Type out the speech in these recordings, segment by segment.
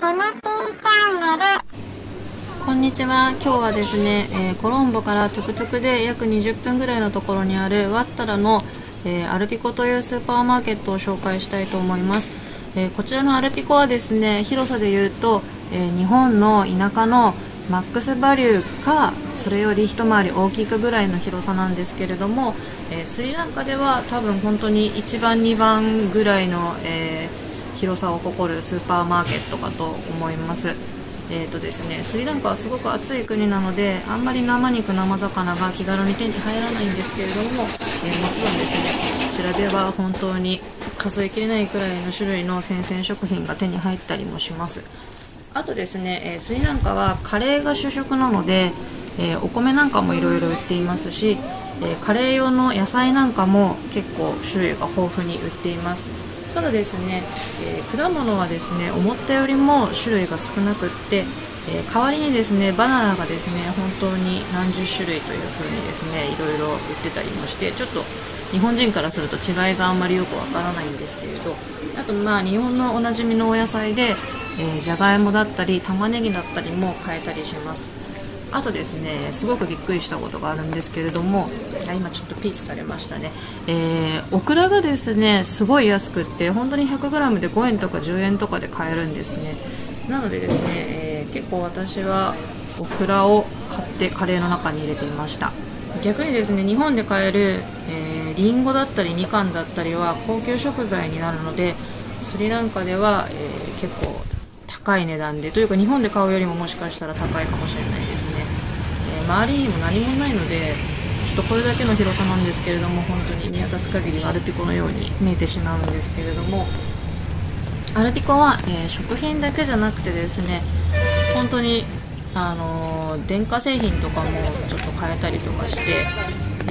ャンネル。こんにちは。今日はですね、コロンボからトゥクトゥクで約20分ぐらいのところにあるワッタラの、アルピコというスーパーマーケットを紹介したいと思います。こちらのアルピコはですね、広さでいうと、日本の田舎のマックスバリューかそれより一回り大きいかぐらいの広さなんですけれども、スリランカでは多分本当に1番2番ぐらいの、広さを誇るスーパーマーケットかと思います。ですね、スリランカはすごく暑い国なのであんまり生肉生魚が気軽に手に入らないんですけれども、もちろんですね、こちらでは本当に数えきれないくらいの種類の生鮮食品が手に入ったりもします。あとですね、スリランカはカレーが主食なので、お米なんかもいろいろ売っていますし、カレー用の野菜なんかも結構種類が豊富に売っています。ただですね、果物はですね思ったよりも種類が少なくって、代わりにですねバナナがですね本当に何十種類という風にですねいろいろ売ってたりもして、ちょっと日本人からすると違いがあんまりよくわからないんですけれど、あと日本のおなじみのお野菜で、じゃがいもだったり玉ねぎだったりも買えたりします。あとですね、すごくびっくりしたことがあるんですけれども、今ちょっとピースされましたね。オクラがですねすごい安くって、本当に 100g で5円とか10円とかで買えるんですね。なのでですね、結構私はオクラを買ってカレーの中に入れていました。逆にですね、日本で買える、リンゴだったりみかんだったりは高級食材になるので、スリランカでは、結構高い値段で、というか日本で買うよりももしかしたら高いかもしれないですね。周りにも何もないので、ちょっとこれだけの広さなんですけれども、本当に見渡す限りアルピコのように見えてしまうんですけれども、アルピコは、食品だけじゃなくてですね、本当に電化製品とかもちょっと買えたりとかして、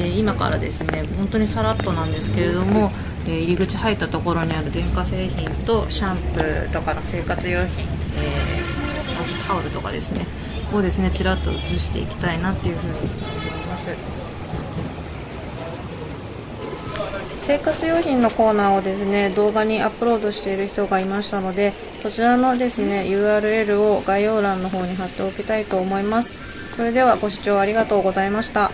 今からですね本当にさらっとなんですけれども、入り口入ったところにある電化製品とシャンプーとかの生活用品、あとタオルとかですねをですねちらっと映していきたいなっていうふうに思います。生活用品のコーナーをですね動画にアップロードしている人がいましたので、そちらのですね URL を概要欄の方に貼っておきたいと思います。それではご視聴ありがとうございました。